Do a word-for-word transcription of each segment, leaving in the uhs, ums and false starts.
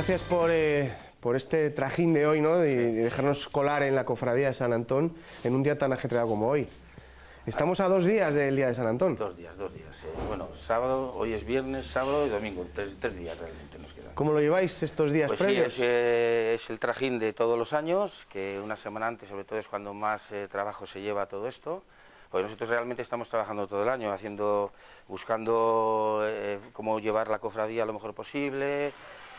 gracias por, eh, por este trajín de hoy, ¿no? De, de dejarnos colar en la cofradía de San Antón en un día tan ajetreado como hoy. Estamos a dos días del día de San Antón. Dos días, dos días. Eh. Bueno, sábado, hoy es viernes, sábado y domingo. Tres, tres días realmente nos quedan. ¿Cómo lo lleváis estos días pues previos? Sí, es, eh, es el trajín de todos los años, que una semana antes, sobre todo, es cuando más eh, trabajo se lleva todo esto. Pues nosotros realmente estamos trabajando todo el año, haciendo, buscando eh, cómo llevar la cofradía lo mejor posible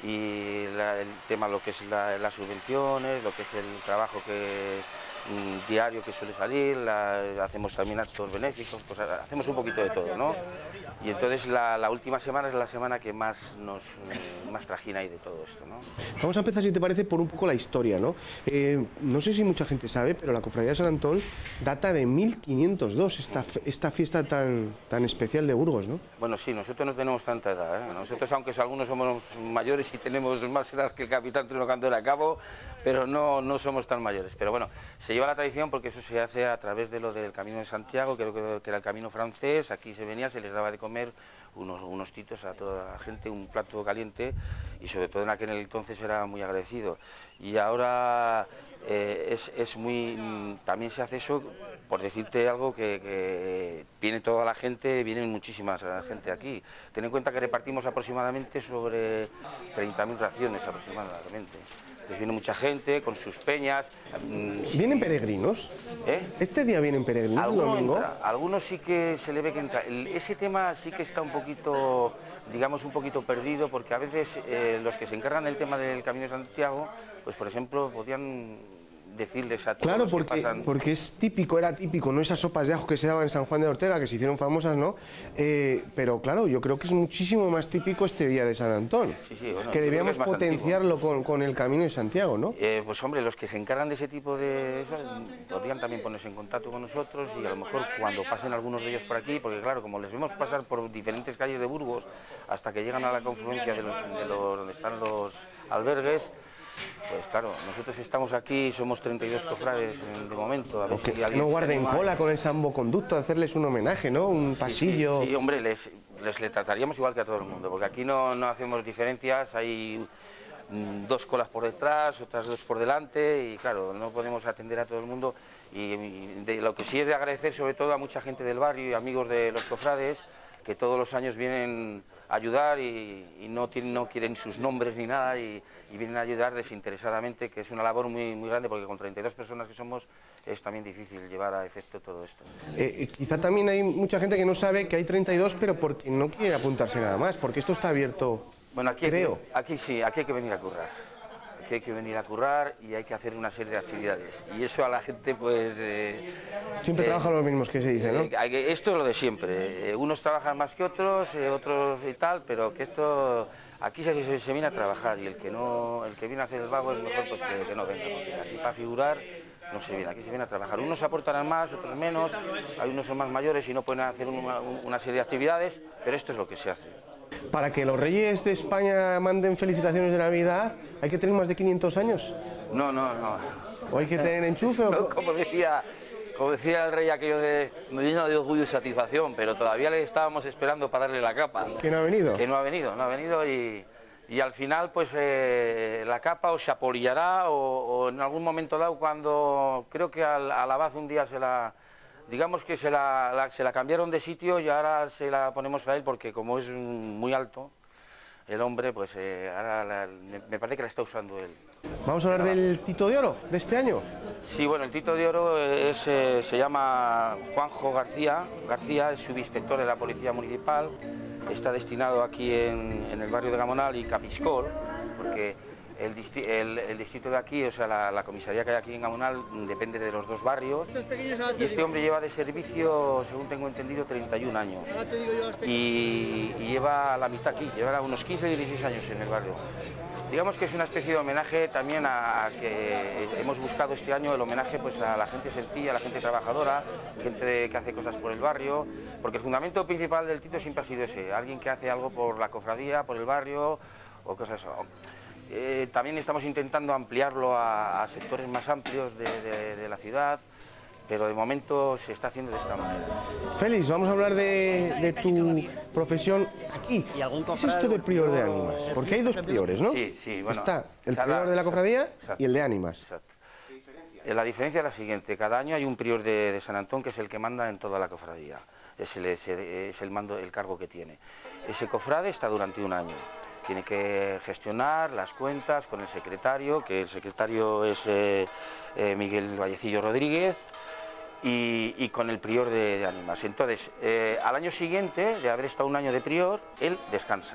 y la, el tema, lo que es la, las subvenciones, lo que es el trabajo que mm, diario que suele salir, la, hacemos también actos benéficos, pues hacemos un poquito de todo, ¿no? Y entonces la, la última semana es la semana que más nos eh, más trajina hay de todo esto, ¿no? Vamos a empezar, si te parece, por un poco la historia, ¿no? Eh, no sé si mucha gente sabe, pero la cofradía de San Antón data de mil quinientos dos, esta, esta fiesta tan, tan especial de Burgos, ¿no? Bueno, sí, nosotros no tenemos tanta edad, ¿eh? Nosotros, aunque algunos somos mayores y tenemos más edad que el capitán Trueno Candela a cabo, pero no, no somos tan mayores. Pero bueno, se lleva la tradición porque eso se hace a través de lo del Camino de Santiago, creo que, que era el camino francés. Aquí se venía, se les daba de comer unos, unos titos a toda la gente, un plato caliente, y sobre todo en aquel entonces era muy agradecido. Y ahora eh, es, es muy, también se hace eso, por decirte algo, que, que viene toda la gente, viene muchísima gente aquí. Ten en cuenta que repartimos aproximadamente sobre treinta mil raciones aproximadamente. Entonces viene mucha gente con sus peñas. ¿Vienen peregrinos? ¿Eh? ¿Este día vienen peregrinos? Algunos, domingo? entra, algunos sí que se le ve que entra. El, ese tema sí que está un poquito, digamos, un poquito perdido, porque a veces eh, los que se encargan del tema del Camino de Santiago, pues por ejemplo, podían decirles a todos claro, los porque, que pasan... porque es típico, era típico, ¿no? Esas sopas de ajo que se daban en San Juan de Ortega, que se hicieron famosas, ¿no? Eh, pero claro, yo creo que es muchísimo más típico este día de San Antón. Sí, sí, bueno, que debíamos que es potenciarlo con, con el Camino de Santiago, ¿no? Eh, pues hombre, los que se encargan de ese tipo de eso podrían también ponerse en contacto con nosotros y a lo mejor cuando pasen algunos de ellos por aquí, porque claro, como les vemos pasar por diferentes calles de Burgos hasta que llegan a la confluencia de, los, de los, donde están los albergues, pues claro, nosotros estamos aquí, somos treinta y dos cofrades de momento. A ver que si alguien no guarden se cola con el salvoconducto, hacerles un homenaje, ¿no? Un sí, pasillo. Sí, sí, hombre, les, les le trataríamos igual que a todo el mundo, porque aquí no, no hacemos diferencias, hay mm, dos colas por detrás, otras dos por delante, y claro, no podemos atender a todo el mundo. Y, y de, lo que sí es de agradecer sobre todo a mucha gente del barrio y amigos de los cofrades, que todos los años vienen a ayudar y, y no, tienen, no quieren sus nombres ni nada y, y vienen a ayudar desinteresadamente, que es una labor muy, muy grande porque con treinta y dos personas que somos es también difícil llevar a efecto todo esto. Eh, quizá también hay mucha gente que no sabe que hay treinta y dos, pero porque no quiere apuntarse nada más, porque esto está abierto, bueno, aquí creo. Hay que, aquí sí, aquí hay que venir a currar. Aquí hay que venir a currar y hay que hacer una serie de actividades. Y eso a la gente, pues... Eh, Siempre eh, trabajan los mismos, que se dice, ¿no? Eh, esto es lo de siempre. Eh, unos trabajan más que otros, eh, otros y tal, pero que esto... Aquí se, se, se viene a trabajar y el que no, el que viene a hacer el vago es mejor pues que, que no venga, porque aquí para figurar no se viene, aquí se viene a trabajar. Unos aportarán más, otros menos, hay unos son más mayores y no pueden hacer una, una serie de actividades, pero esto es lo que se hace. Para que los reyes de España manden felicitaciones de Navidad, ¿hay que tener más de quinientos años? No, no, no. ¿O hay que tener enchufe? No, como decía... Como decía el rey aquello de me llena de orgullo y satisfacción, pero todavía le estábamos esperando para darle la capa. ¿Que no ha venido? Que no ha venido, no ha venido y, y al final pues eh, la capa o se apolillará o, o en algún momento dado cuando creo que al, al abad un día se la, digamos que se la, la, se la cambiaron de sitio y ahora se la ponemos a él porque como es muy alto el hombre, pues eh, ahora la, me parece que la está usando él. Vamos a hablar del Tito de Oro de este año. Sí, bueno, el Tito de Oro es, eh, se llama Juanjo García, García es subinspector de la Policía Municipal, está destinado aquí en, en el barrio de Gamonal y Capiscol, porque el, disti el, el distrito de aquí, o sea, la, la comisaría que hay aquí en Gamonal depende de los dos barrios y este hombre lleva de servicio, según tengo entendido, treinta y un años y, y lleva la mitad aquí, lleva unos quince o dieciséis años en el barrio. Digamos que es una especie de homenaje también a, a que hemos buscado este año, el homenaje pues a la gente sencilla, a la gente trabajadora, gente de, que hace cosas por el barrio, porque el fundamento principal del Tito siempre ha sido ese, alguien que hace algo por la cofradía, por el barrio o cosas así. Eh, también estamos intentando ampliarlo a, a sectores más amplios de, de, de la ciudad, pero de momento se está haciendo de esta manera. Félix, vamos a hablar de, de tu profesión aquí. ¿Qué es esto de prior de ánimas? Porque hay dos priores, ¿no? Sí, sí, bueno. Está el cada, prior de la cofradía exacto, y el de ánimas. Exacto. La diferencia es la siguiente: cada año hay un prior de, de San Antón que es el que manda en toda la cofradía. Es el, es el, es el mando, el cargo que tiene. Ese cofrade está durante un año. Tiene que gestionar las cuentas con el secretario, que el secretario es eh, eh, Miguel Vallecillo Rodríguez, y, y con el prior de, de ánimas. Entonces, eh, al año siguiente, de haber estado un año de prior, él descansa.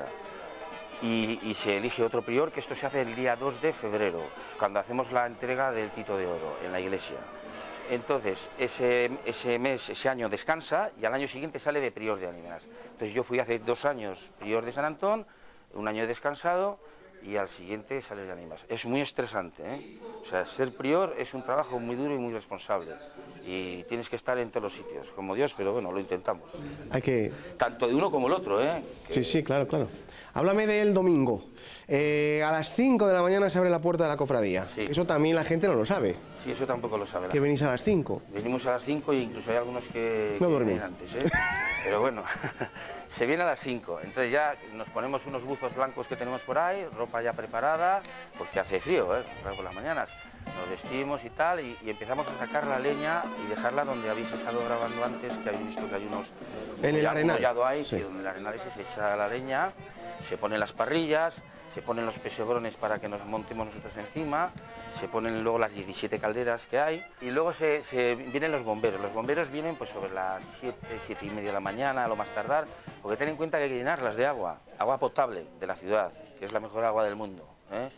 Y, y se elige otro prior, que esto se hace el día dos de febrero, cuando hacemos la entrega del Tito de Oro en la iglesia. Entonces, ese, ese mes, ese año descansa y al año siguiente sale de prior de ánimas. Entonces yo fui hace dos años prior de San Antón, un año descansado, y al siguiente sale de ánimas. Es muy estresante, ¿eh? O sea, ser prior es un trabajo muy duro y muy responsable. Y tienes que estar en todos los sitios, como Dios, pero bueno, lo intentamos. Hay que... Tanto de uno como el otro, ¿eh? Que... Sí, sí, claro, claro. Háblame del domingo. Eh, a las cinco de la mañana se abre la puerta de la cofradía. Sí. Eso también la gente no lo sabe. Sí, eso tampoco lo sabe. Que venís a las cinco. Venimos a las cinco e incluso hay algunos que, no que dormí vienen antes, ¿eh? Pero bueno, se viene a las cinco. Entonces ya nos ponemos unos buzos blancos que tenemos por ahí, ropa ya preparada, pues que hace frío, ¿eh? Por las mañanas. Nos vestimos y tal, y, y empezamos a sacar la leña y dejarla donde habéis estado grabando antes, que habéis visto que hay unos... En el arenal. Ahí, sí. Sí, donde el arenal ese se echa la leña, se ponen las parrillas, se ponen los pesebrones para que nos montemos nosotros encima, se ponen luego las diecisiete calderas que hay, y luego se, se vienen los bomberos. Los bomberos vienen pues sobre las siete, siete y media de la mañana, a lo más tardar, porque ten en cuenta que hay que llenarlas de agua, agua potable de la ciudad, que es la mejor agua del mundo, ¿eh?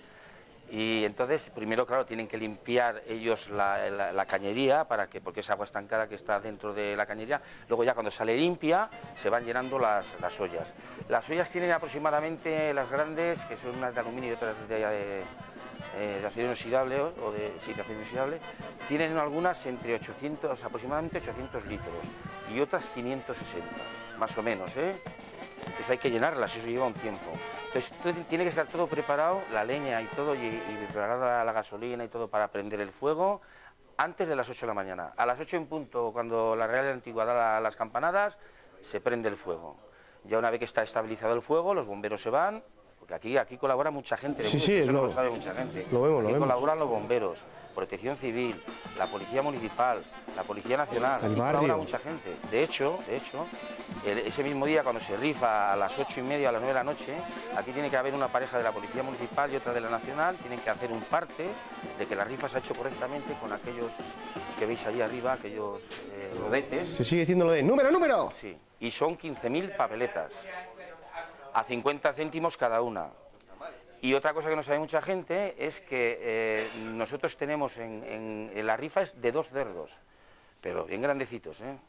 Y entonces, primero, claro, tienen que limpiar ellos la, la, la cañería, para que, porque es agua estancada que está dentro de la cañería. Luego ya cuando sale limpia, se van llenando las, las ollas. Las ollas tienen aproximadamente, las grandes, que son unas de aluminio y otras de, de, eh, de acero inoxidable, o de, sí, de acero inoxidable, tienen algunas entre ochocientos, aproximadamente ochocientos litros, y otras quinientos sesenta, más o menos, ¿eh? Entonces hay que llenarlas, eso lleva un tiempo. Entonces tiene que estar todo preparado, la leña y todo, y, y preparada la gasolina y todo para prender el fuego antes de las ocho de la mañana. A las ocho en punto, cuando la Real Antigua da la, las campanadas, se prende el fuego. Ya una vez que está estabilizado el fuego, los bomberos se van, porque aquí, aquí colabora mucha gente, sí, sí, eso lo, no lo sabe mucha gente. Lo vemos, aquí lo colaboran los bomberos, Protección Civil, la Policía Municipal, la Policía Nacional, el aquí barrio. colabora mucha gente. De hecho, de hecho, el, ese mismo día cuando se rifa a las ocho y media, a las nueve de la noche, aquí tiene que haber una pareja de la Policía Municipal y otra de la Nacional, tienen que hacer un parte de que la rifa se ha hecho correctamente con aquellos que veis allí arriba, aquellos eh, rodetes. Se sigue diciendo lo de número, número. Sí, y son quince mil papeletas, a cincuenta céntimos cada una. Y otra cosa que no sabe mucha gente es que eh, nosotros tenemos en, en, en la rifa es de dos cerdos, pero bien grandecitos, ¿eh?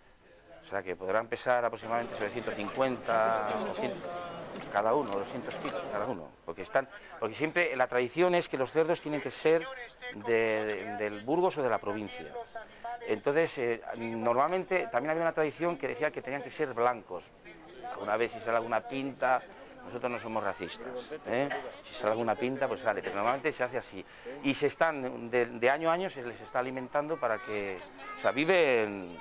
O sea que podrán pesar aproximadamente sobre ciento cincuenta o cien, cada uno, doscientos kilos cada uno, porque están, porque siempre la tradición es que los cerdos tienen que ser de, de, del Burgos o de la provincia. Entonces, eh, normalmente también había una tradición que decía que tenían que ser blancos. Alguna vez si sale alguna pinta, nosotros no somos racistas, ¿eh? Si sale alguna pinta, pues sale, pero normalmente se hace así. Y se están, de, de año a año se les está alimentando para que, o sea, viven...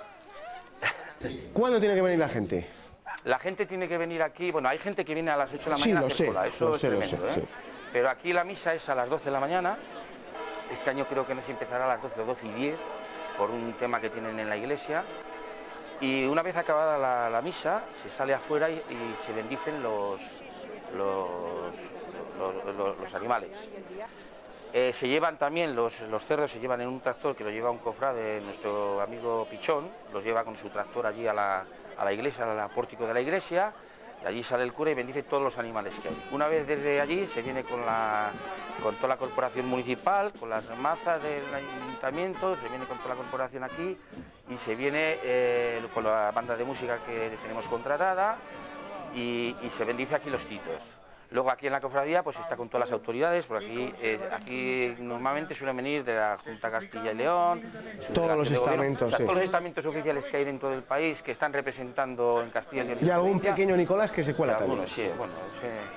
¿Cuándo tiene que venir la gente? La gente tiene que venir aquí, bueno, hay gente que viene a las ocho de la Sí, mañana lo a hacer sé, cola, eso lo es sé, lo tremendo, sé, ¿eh? sí. Pero aquí la misa es a las doce de la mañana, este año creo que no se empezará a las doce o doce y diez, por un tema que tienen en la iglesia. Y una vez acabada la, la misa, se sale afuera y, y se bendicen los, los, los, los, los animales. Eh, se llevan también, los, los cerdos se llevan en un tractor que lo lleva un cofrade, nuestro amigo Pichón, los lleva con su tractor allí a la, a la iglesia, al pórtico de la iglesia, y allí sale el cura y bendice todos los animales que hay. Una vez desde allí se viene con, la, con toda la corporación municipal, con las mazas del ayuntamiento, se viene con toda la corporación aquí, y se viene eh, con la banda de música que tenemos contratada y, y se bendice aquí los titos. Luego aquí en la cofradía pues está con todas las autoridades, por aquí, eh, aquí normalmente suelen venir de la Junta Castilla y León, todos los estamentos, o sea, sí. todos los estamentos oficiales que hay dentro del país que están representando en Castilla y León. Y algún pequeño Nicolás que se cuela y también. algunos, sí, bueno, ese,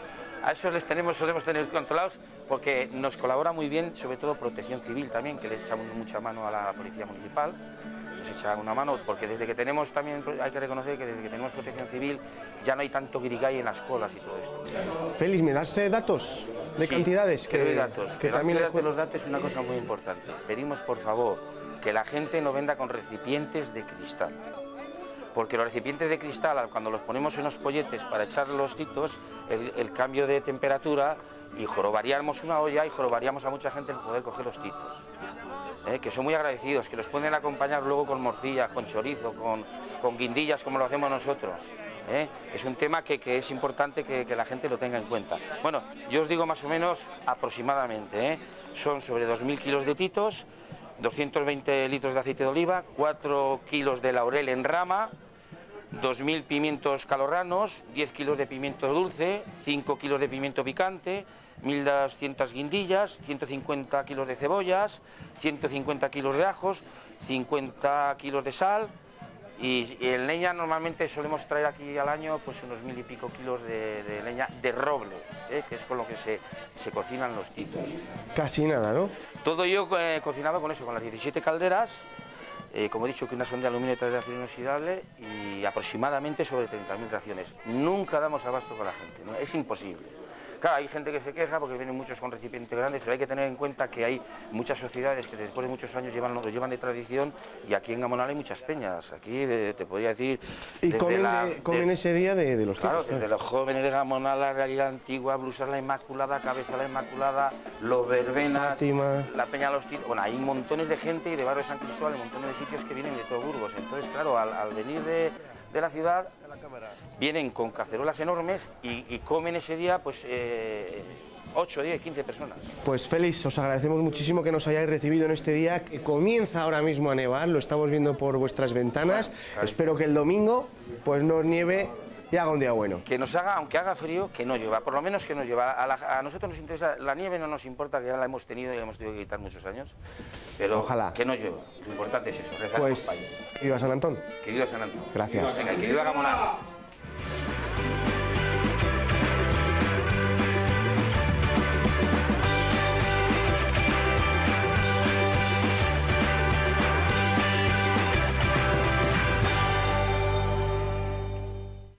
A esos les tenemos, solemos tener controlados porque nos colabora muy bien, sobre todo Protección Civil también, que les echamos mucha mano a la Policía Municipal. Nos echan una mano porque desde que tenemos también, hay que reconocer que desde que tenemos Protección Civil ya no hay tanto guirigay en las colas y todo esto. Félix, ¿me das eh, datos de Sí, cantidades? Que doy datos. que Pero también antes de los datos es una cosa muy importante. Pedimos por favor que la gente no venda con recipientes de cristal. Porque los recipientes de cristal, cuando los ponemos en los polletes para echar los titos, el, el cambio de temperatura, y jorobaríamos una olla y jorobaríamos a mucha gente el poder coger los titos. ¿Eh? Que son muy agradecidos, que los pueden acompañar luego con morcillas, con chorizo, con, con guindillas, como lo hacemos nosotros. ¿Eh? Es un tema que, que es importante que, que la gente lo tenga en cuenta. Bueno, yo os digo más o menos aproximadamente, ¿eh? Son sobre dos mil kilos de titos, doscientos veinte litros de aceite de oliva, cuatro kilos de laurel en rama, dos mil pimientos calorranos, diez kilos de pimiento dulce, cinco kilos de pimiento picante, mil doscientas guindillas, ciento cincuenta kilos de cebollas, ciento cincuenta kilos de ajos, cincuenta kilos de sal. Y, y en leña normalmente solemos traer aquí al año pues unos mil y pico kilos de, de leña de roble, ¿eh? Que es con lo que se, se cocinan los titos. Casi nada, ¿no? Todo yo eh, cocinado con eso, con las diecisiete calderas, eh, como he dicho, que unas son de aluminio y otras de acero inoxidable, y aproximadamente sobre treinta mil raciones. Nunca damos abasto con la gente, ¿no? Es imposible. Claro, hay gente que se queja porque vienen muchos con recipientes grandes, pero hay que tener en cuenta que hay muchas sociedades que después de muchos años llevan, lo llevan de tradición, y aquí en Gamonal hay muchas peñas. Aquí eh, te podría decir... Y comen, la, de, comen de, ese día de, de los Claro, titos, desde los jóvenes de Gamonal, la Realidad Antigua, Brusar la Inmaculada, Cabeza la Inmaculada, los Verbenas, Fátima, la Peña Los Titos... Bueno, hay montones de gente, y de Barrio San Cristóbal, montones de sitios que vienen de todo Burgos. Entonces, claro, al, al venir de, de la ciudad, vienen con cacerolas enormes y, y comen ese día, pues... Eh, ocho, diez, quince personas. Pues Félix, os agradecemos muchísimo que nos hayáis recibido en este día, que comienza ahora mismo a nevar, lo estamos viendo por vuestras ventanas. Bueno, claro. Espero que el domingo pues no os nieve y haga un día bueno. Que nos haga, aunque haga frío, que no llueva, por lo menos que no llueva. A, la, a nosotros nos interesa, la nieve no nos importa, que ya la hemos tenido y la hemos tenido que quitar muchos años, pero ojalá que no llueva. Lo importante es eso, rezar pues, por España. Que viva San Antón. Que viva San Antón. Gracias. Venga, que viva Gamonal.